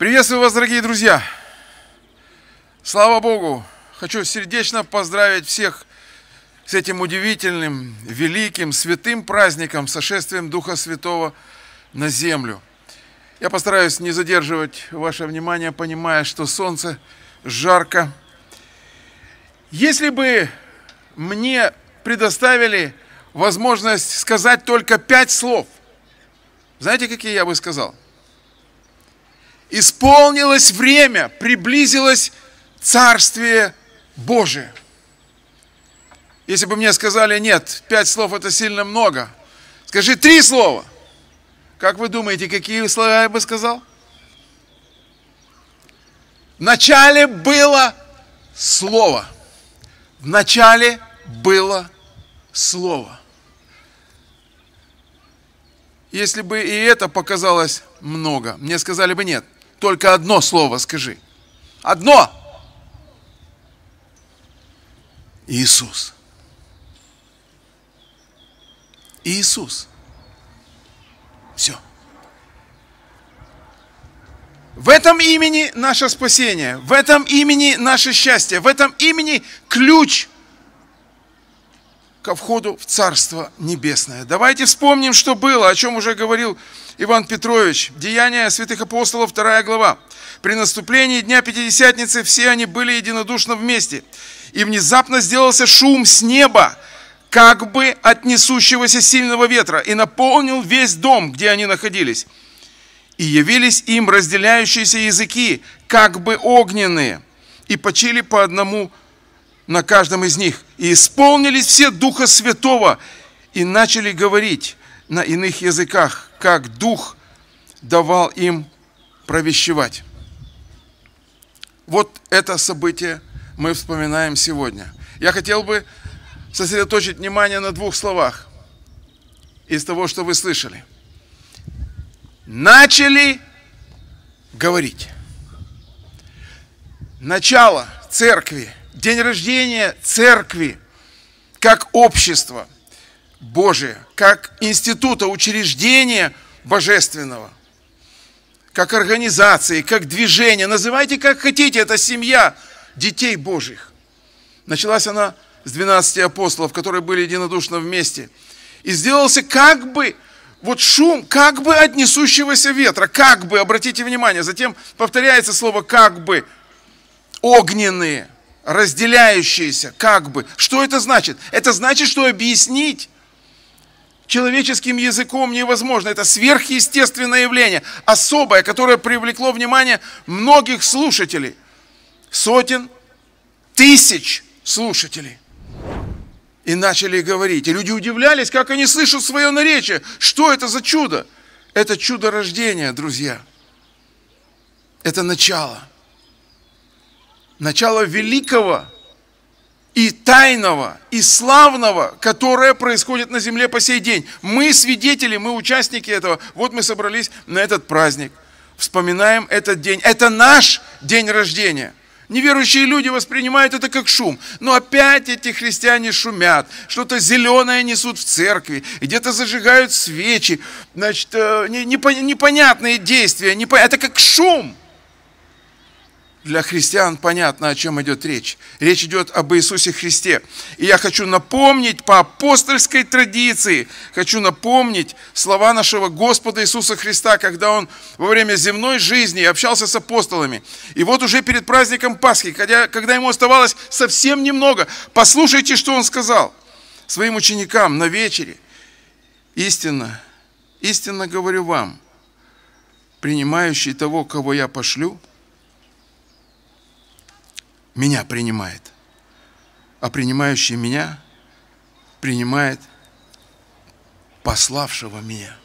Приветствую вас, дорогие друзья! Слава Богу! Хочу сердечно поздравить всех с этим удивительным, великим, святым праздником, сошествием Духа Святого на землю. Я постараюсь не задерживать ваше внимание, понимая, что солнце жарко. Если бы мне предоставили возможность сказать только 5 слов, знаете, какие я бы сказал? Исполнилось время, приблизилось Царствие Божие. Если бы мне сказали, нет, 5 слов это сильно много, скажи 3 слова. Как вы думаете, какие слова я бы сказал? В начале было Слово. В начале было Слово. Если бы и это показалось много, мне сказали бы нет, только одно слово скажи. Одно. Иисус. Иисус. Все. В этом имени наше спасение, в этом имени наше счастье, в этом имени ключ ко входу в Царство Небесное. Давайте вспомним, что было, о чем уже говорил Иван Петрович. Деяния святых апостолов, 2 глава. При наступлении Дня Пятидесятницы все они были единодушно вместе. И внезапно сделался шум с неба, как бы от несущегося сильного ветра, и наполнил весь дом, где они находились. И явились им разделяющиеся языки, как бы огненные, и почили по одному на каждом из них. И исполнились все Духа Святого, и начали говорить на иных языках, как Дух давал им провещевать. Вот это событие мы вспоминаем сегодня. Я хотел бы сосредоточить внимание на 2 словах из того, что вы слышали. Начали говорить. Начало церкви, день рождения церкви, как общества Божия, как института, учреждения божественного, как организации, как движения. Называйте как хотите, это семья детей Божьих. Началась она с 12 апостолов, которые были единодушно вместе. И сделался как бы вот шум, как бы от несущегося ветра, как бы, обратите внимание, затем повторяется слово как бы, огненные, разделяющиеся, как бы. Что это значит? Это значит, что объяснить человеческим языком невозможно. Это сверхъестественное явление, особое, которое привлекло внимание многих слушателей. Сотен, тысяч слушателей. И начали говорить. И люди удивлялись, как они слышат свое наречие. Что это за чудо? Это чудо рождения, друзья. Это начало. Начало великого и тайного, и славного, которое происходит на земле по сей день. Мы свидетели, мы участники этого. Вот мы собрались на этот праздник. Вспоминаем этот день. Это наш день рождения. Неверующие люди воспринимают это как шум. Но опять эти христиане шумят. Что-то зеленое несут в церкви. Где-то зажигают свечи. Значит, непонятные действия. Это как шум. Для христиан понятно, о чем идет речь. Речь идет об Иисусе Христе. И я хочу напомнить по апостольской традиции, хочу напомнить слова нашего Господа Иисуса Христа, когда Он во время земной жизни общался с апостолами. И вот уже перед праздником Пасхи, когда Ему оставалось совсем немного, послушайте, что Он сказал своим ученикам на вечере. Истинно, истинно говорю вам, принимающий того, кого я пошлю, меня принимает, а принимающий меня принимает пославшего меня.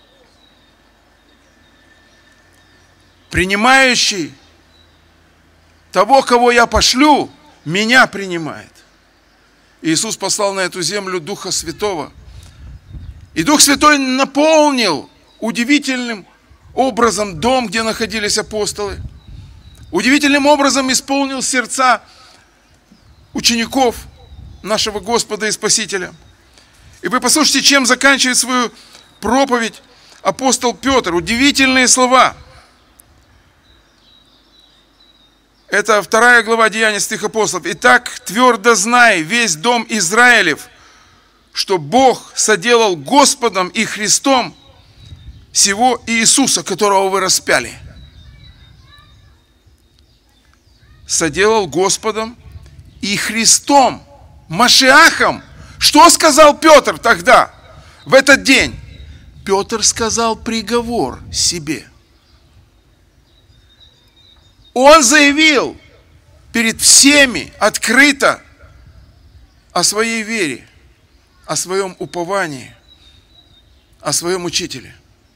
Принимающий того, кого я пошлю, меня принимает. Иисус послал на эту землю Духа Святого. И Дух Святой наполнил удивительным образом дом, где находились апостолы. Удивительным образом исполнил сердца учеников нашего Господа и Спасителя. И вы послушайте, чем заканчивает свою проповедь апостол Петр. Удивительные слова. Это 2 глава Деяний святых апостолов. «Итак, твердо знай, весь дом Израилев, что Бог соделал Господом и Христом сего Иисуса, которого вы распяли». Соделал Господом и Христом, Машиахом. Что сказал Петр тогда, в этот день? Петр сказал приговор себе. Он заявил перед всеми открыто о своей вере, о своем уповании, о своем учителе.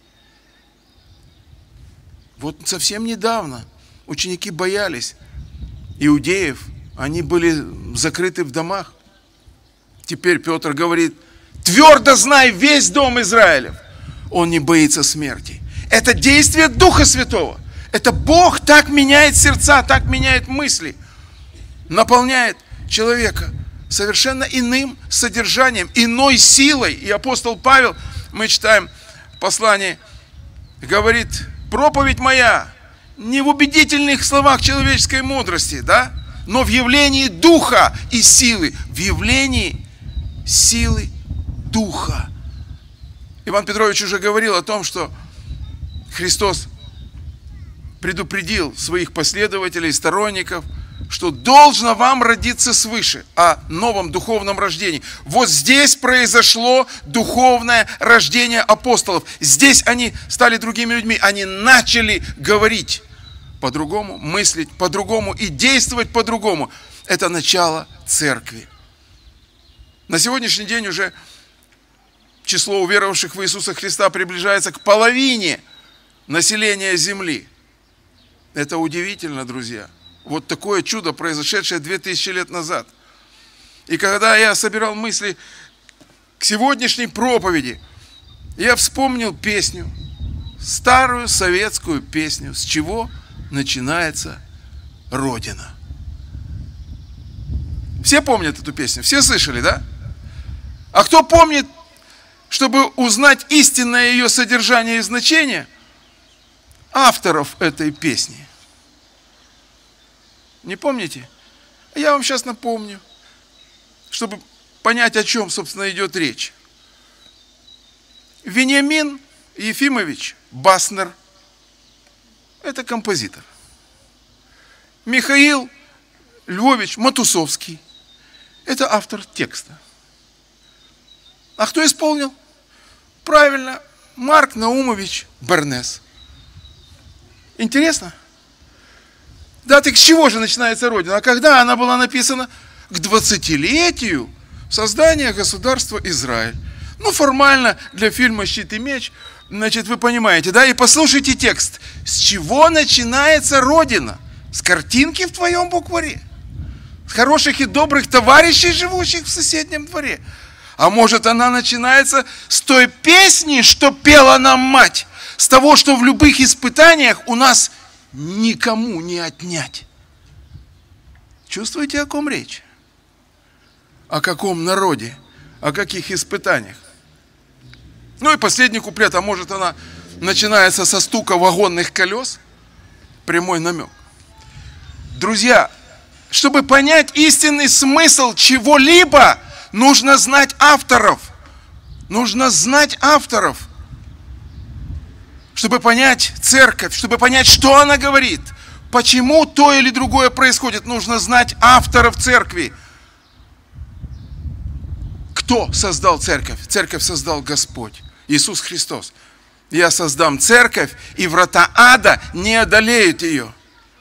Вот совсем недавно ученики боялись иудеев, они были закрыты в домах. Теперь Петр говорит: твердо знай, весь дом Израилев. Он не боится смерти. Это действие Духа Святого. Это Бог так меняет сердца, так меняет мысли, наполняет человека совершенно иным содержанием, иной силой. И апостол Павел, мы читаем в послании, говорит: проповедь моя не в убедительных словах человеческой мудрости, да, но в явлении Духа и силы, в явлении силы Духа. Иван Петрович уже говорил о том, что Христос предупредил своих последователей, сторонников, что должно вам родиться свыше, о новом духовном рождении. Вот здесь произошло духовное рождение апостолов. Здесь они стали другими людьми, они начали говорить по-другому, мыслить по-другому и действовать по-другому. Это начало церкви. На сегодняшний день уже число уверовавших в Иисуса Христа приближается к половине населения земли. Это удивительно, друзья. Вот такое чудо, произошедшее 2000 лет назад. И когда я собирал мысли к сегодняшней проповеди, я вспомнил песню, старую советскую песню, с чего начинается Родина. Все помнят эту песню? Все слышали, да? А кто помнит, чтобы узнать истинное ее содержание и значение, авторов этой песни? Не помните? Я вам сейчас напомню, чтобы понять, о чем, собственно, идет речь. Вениамин Ефимович Баснер – это композитор. Михаил Львович Матусовский – это автор текста. А кто исполнил? Правильно, Марк Наумович Бернес. Интересно? Да, так с чего же начинается Родина? А когда она была написана? К 20-летию создания государства Израиль. Ну, формально для фильма «Щит и меч», значит, вы понимаете, да? И послушайте текст. С чего начинается Родина? С картинки в твоем букваре? С хороших и добрых товарищей, живущих в соседнем дворе? А может, она начинается с той песни, что пела нам мать? С того, что в любых испытаниях у нас никому не отнять. Чувствуете, о ком речь? О каком народе? О каких испытаниях? Ну и последний куплет, а может, она начинается со стука вагонных колес? Прямой намек. Друзья, чтобы понять истинный смысл чего-либо, нужно знать авторов. Нужно знать авторов. Чтобы понять церковь, чтобы понять, что она говорит, почему то или другое происходит, нужно знать авторов церкви. Кто создал церковь? Церковь создал Господь, Иисус Христос. Я создам церковь, и врата ада не одолеют ее.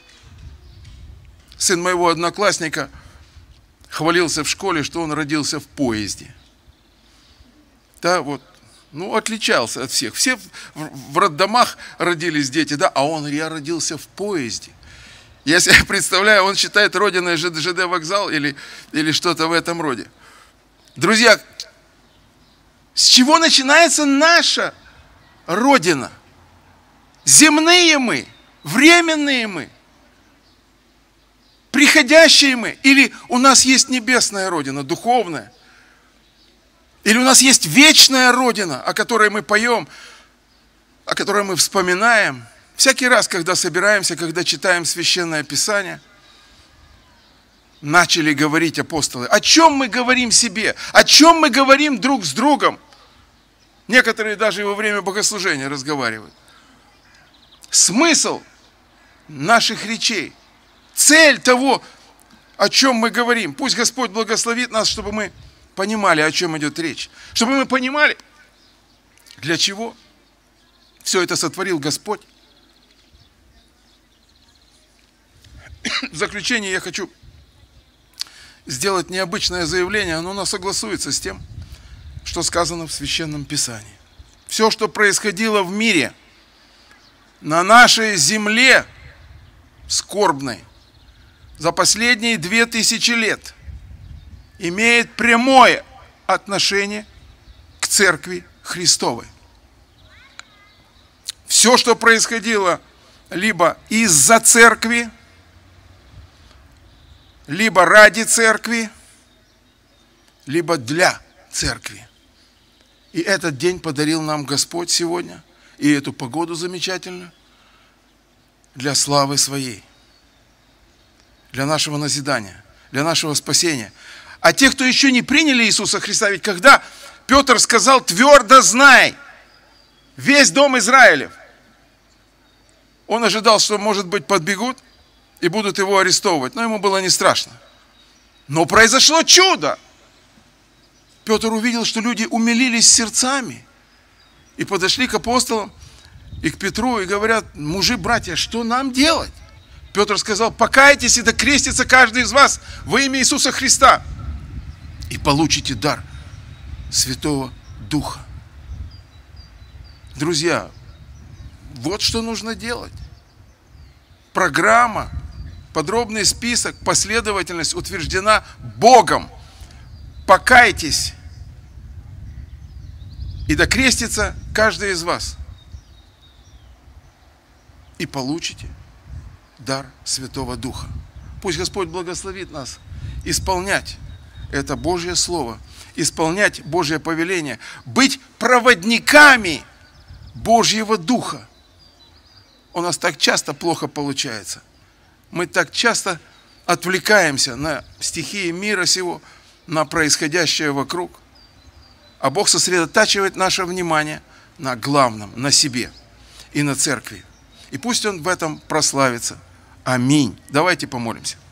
Сын моего одноклассника хвалился в школе, что он родился в поезде. Да, вот. Ну, отличался от всех. Все в роддомах родились дети, да, а я родился в поезде. Я себе представляю, он считает родиной ЖД вокзал или что-то в этом роде. Друзья, с чего начинается наша Родина? Земные мы, временные мы, приходящие мы, или у нас есть небесная Родина, духовная? Или у нас есть вечная Родина, о которой мы поем, о которой мы вспоминаем всякий раз, когда собираемся, когда читаем Священное Писание. начали говорить апостолы. О чем мы говорим себе? О чем мы говорим друг с другом? Некоторые даже во время богослужения разговаривают. Смысл наших речей, цель того, о чем мы говорим. Пусть Господь благословит нас, чтобы мы понимали, о чем идет речь. Чтобы мы понимали, для чего все это сотворил Господь. В заключение я хочу сделать необычное заявление, оно у нас согласуется с тем, что сказано в Священном Писании. Все, что происходило в мире, на нашей земле скорбной, за последние 2000 лет, имеет прямое отношение к Церкви Христовой. Все, что происходило либо из-за Церкви, либо ради Церкви, либо для Церкви. И этот день подарил нам Господь сегодня, и эту погоду замечательную, для славы Своей, для нашего назидания, для нашего спасения. А те, кто еще не приняли Иисуса Христа, ведь когда Петр сказал: твердо знай, весь дом Израилев, он ожидал, что, может быть, подбегут и будут его арестовывать, но ему было не страшно. Но произошло чудо. Петр увидел, что люди умилились сердцами и подошли к апостолам и к Петру и говорят: мужи, братья, что нам делать? Петр сказал: покайтесь и да крестится каждый из вас во имя Иисуса Христа, и получите дар Святого Духа. Друзья, вот что нужно делать. Программа, подробный список, последовательность утверждена Богом. Покайтесь, и да крестится каждый из вас, и получите дар Святого Духа. Пусть Господь благословит нас исполнять это Божье Слово, исполнять Божье повеление, быть проводниками Божьего Духа. У нас так часто плохо получается. Мы так часто отвлекаемся на стихии мира сего, на происходящее вокруг. А Бог сосредотачивает наше внимание на главном, на себе и на Церкви. И пусть Он в этом прославится. Аминь. Давайте помолимся.